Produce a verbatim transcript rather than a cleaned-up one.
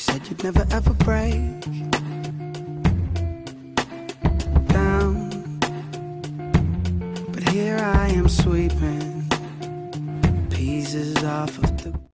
said you'd never ever break down, but here I am sweeping pieces off of the